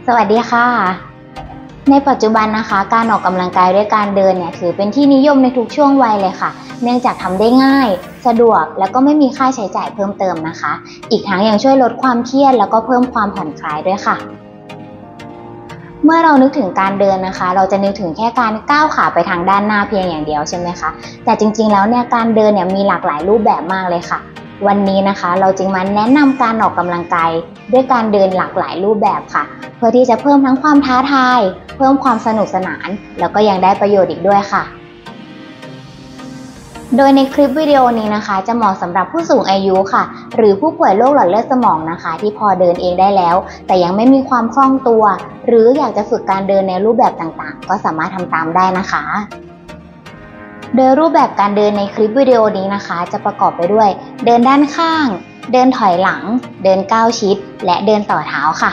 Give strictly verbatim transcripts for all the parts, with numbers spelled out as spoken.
สวัสดีค่ะในปัจจุบันนะคะการออกกำลังกายด้วยการเดินเนี่ยถือเป็นที่นิยมในทุกช่วงวัยเลยค่ะเนื่องจากทำได้ง่ายสะดวกแล้วก็ไม่มีค่าใช้จ่ายเพิ่มเติมนะคะอีกทั้งยังช่วยลดความเครียดแล้วก็เพิ่มความผ่อนคลายด้วยค่ะเมื่อเรานึกถึงการเดินนะคะเราจะนึกถึงแค่การก้าวขาไปทางด้านหน้าเพียงอย่างเดียวใช่ไหมคะแต่จริงๆแล้วเนี่ยการเดินเนี่ยมีหลากหลายรูปแบบมากเลยค่ะวันนี้นะคะเราจึงมาแนะนำการออกกำลังกายด้วยการเดินหลากหลายรูปแบบค่ะเพื่อที่จะเพิ่มทั้งความท้าทายเพิ่มความสนุกสนานแล้วก็ยังได้ประโยชน์อีกด้วยค่ะโดยในคลิปวิดีโอนี้นะคะจะเหมาะสำหรับผู้สูงอายุค่ะหรือผู้ป่วยโรคหลอดเลือดสมองนะคะที่พอเดินเองได้แล้วแต่ยังไม่มีความคล่องตัวหรืออยากจะฝึกการเดินในรูปแบบต่างๆก็สามารถทำตามได้นะคะโดยรูปแบบการเดินในคลิปวิดีโอนี้นะคะจะประกอบไปด้วยเดินด้านข้างเดินถอยหลังเดินก้าวชิดและเดินต่อเท้าค่ะ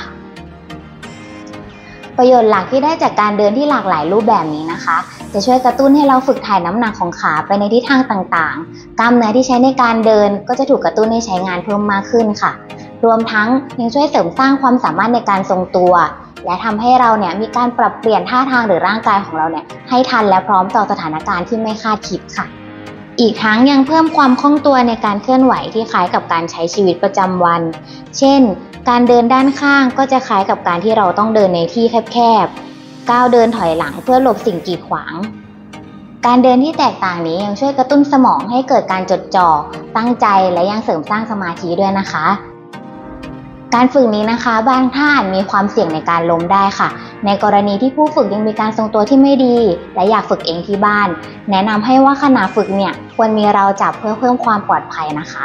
ประโยชน์หลักที่ได้จากการเดินที่หลากหลายรูปแบบนี้นะคะจะช่วยกระตุ้นให้เราฝึกถ่ายน้ำหนักของขาไปในทิศทางต่างๆกล้ามเนื้อที่ใช้ในการเดินก็จะถูกกระตุ้นให้ใช้งานเพิ่มมากขึ้นค่ะรวมทั้งยังช่วยเสริมสร้างความสามารถในการทรงตัวและทำให้เราเนี่ยมีการปรับเปลี่ยนท่าทางหรือร่างกายของเราเนี่ยให้ทันและพร้อมต่อสถานการณ์ที่ไม่คาดคิดค่ะอีกทั้งยังเพิ่มความคล่องตัวในการเคลื่อนไหวที่คล้ายกับการใช้ชีวิตประจำวันเช่นการเดินด้านข้างก็จะคล้ายกับการที่เราต้องเดินในที่แคบๆก้าวเดินถอยหลังเพื่อหลบสิ่งกีดขวางการเดินที่แตกต่างนี้ยังช่วยกระตุ้นสมองให้เกิดการจดจ่อตั้งใจและยังเสริมสร้างสมาธิด้วยนะคะการฝึกนี้นะคะบางท่ามีความเสี่ยงในการล้มได้ค่ะในกรณีที่ผู้ฝึกยังมีการทรงตัวที่ไม่ดีและอยากฝึกเองที่บ้านแนะนำให้ว่าขณะฝึกเนี่ยควรมีราวจับเพื่อเพิ่มความปลอดภัยนะคะ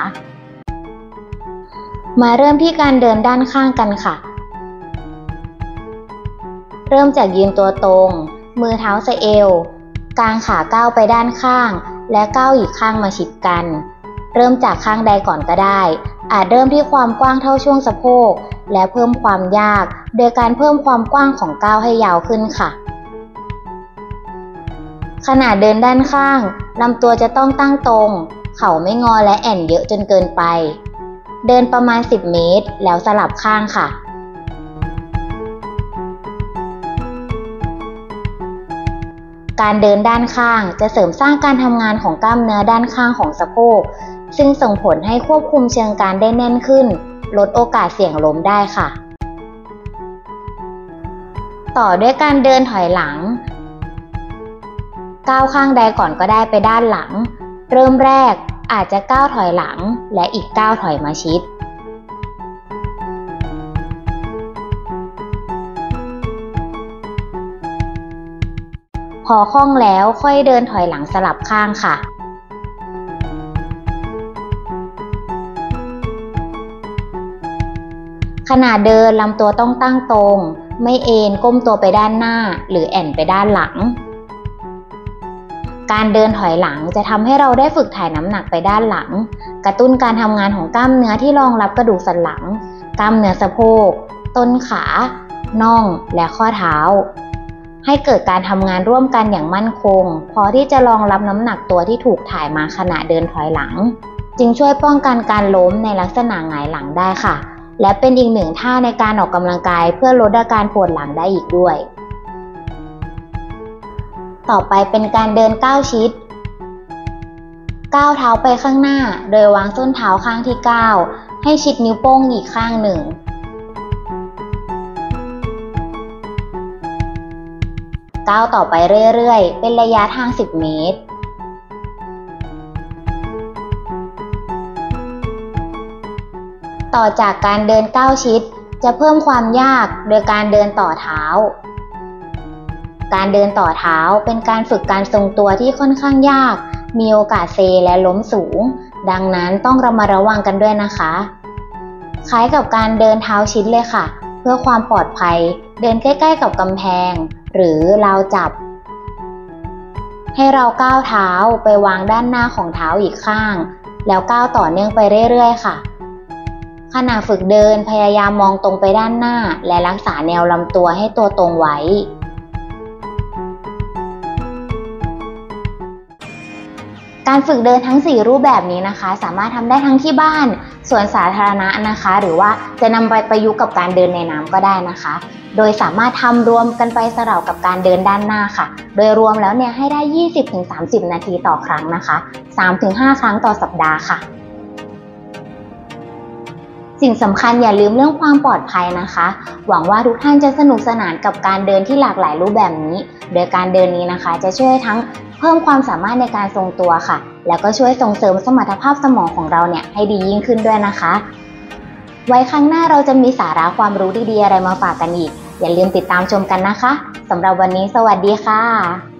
มาเริ่มที่การเดินด้านข้างกันค่ะเริ่มจากยืนตัวตรงมือเท้าสะเอวกางขาก้าวไปด้านข้างและก้าวอีกข้างมาชิดกันเริ่มจากข้างใดก่อนก็ได้อาจเริ่มที่ความกว้างเท่าช่วงสะโพกและเพิ่มความยากโดยการเพิ่มความกว้างของก้าวให้ยาวขึ้นค่ะขณะเดินด้านข้างลำตัวจะต้องตั้งตรงเข่าไม่งอและแอ่นเยอะจนเกินไปเดินประมาณสิบเมตรแล้วสลับข้างค่ะการเดินด้านข้างจะเสริมสร้างการทำงานของกล้ามเนื้อด้านข้างของสะโพกซึ่งส่งผลให้ควบคุมเชิงกรานได้แน่นขึ้นลดโอกาสเสี่ยงล้มได้ค่ะต่อด้วยการเดินถอยหลังก้าวข้างใดก่อนก็ได้ไปด้านหลังเริ่มแรกอาจจะก้าวถอยหลังและอีกก้าวถอยมาชิดพอคล่องแล้วค่อยเดินถอยหลังสลับข้างค่ะขณะเดินลำตัวต้องตั้งตรงไม่เอนก้มตัวไปด้านหน้าหรือแอ่นไปด้านหลังการเดินถอยหลังจะทำให้เราได้ฝึกถ่ายน้ำหนักไปด้านหลังกระตุ้นการทำงานของกล้ามเนื้อที่รองรับกระดูกสันหลังกล้ามเนื้อสะโพกต้นขาน่องและข้อเท้าให้เกิดการทำงานร่วมกันอย่างมั่นคงพอที่จะรองรับน้ำหนักตัวที่ถูกถ่ายมาขณะเดินถอยหลังจึงช่วยป้องกันการล้มในลักษณะหงายหลังได้ค่ะและเป็นอีกหนึ่งท่าในการออกกำลังกายเพื่อลดอาการปวดหลังได้อีกด้วยต่อไปเป็นการเดินก้าวชิดก้าวเท้าไปข้างหน้าโดยวางส้นเท้าข้างที่ก้าวให้ชิดนิ้วโป้งอีกข้างหนึ่งก้าวต่อไปเรื่อยๆเป็นระยะทางสิบเมตรต่อจากการเดินก้าวชิดจะเพิ่มความยากโดยการเดินต่อเท้าการเดินต่อเท้าเป็นการฝึกการทรงตัวที่ค่อนข้างยากมีโอกาสเซและล้มสูงดังนั้นต้องระมัดระวังกันด้วยนะคะคล้ายกับการเดินเท้าชิดเลยค่ะเพื่อความปลอดภัยเดินใกล้ๆกับกำแพงหรือราวจับให้เราก้าวเท้าไปวางด้านหน้าของเท้าอีกข้างแล้วก้าวต่อเนื่องไปเรื่อยๆค่ะขณะฝึกเดินพยายามมองตรงไปด้านหน้าและรักษาแนวลำตัวให้ตัวตรงไว้การฝึกเดินทั้งสี่รูปแบบนี้นะคะสามารถทำได้ทั้งที่บ้านสวนสาธารณะนะคะหรือว่าจะนำไปประยุกต์กับการเดินในน้ำก็ได้นะคะโดยสามารถทำรวมกันไปสลับกับการเดินด้านหน้าค่ะโดยรวมแล้วเนี่ยให้ได้ ยี่สิบถึงสามสิบ นาทีต่อครั้งนะคะ สามถึงห้า ครั้งต่อสัปดาห์ค่ะสิ่งสำคัญอย่าลืมเรื่องความปลอดภัยนะคะหวังว่าทุกท่านจะสนุกสนานกับการเดินที่หลากหลายรูปแบบนี้โดยการเดินนี้นะคะจะช่วยทั้งเพิ่มความสามารถในการทรงตัวค่ะแล้วก็ช่วยส่งเสริมสมรรถภาพสมองของเราเนี่ยให้ดียิ่งขึ้นด้วยนะคะไว้ครั้งหน้าเราจะมีสาระความรู้ดีๆอะไรมาฝากกันอีกอย่าลืมติดตามชมกันนะคะสำหรับวันนี้สวัสดีค่ะ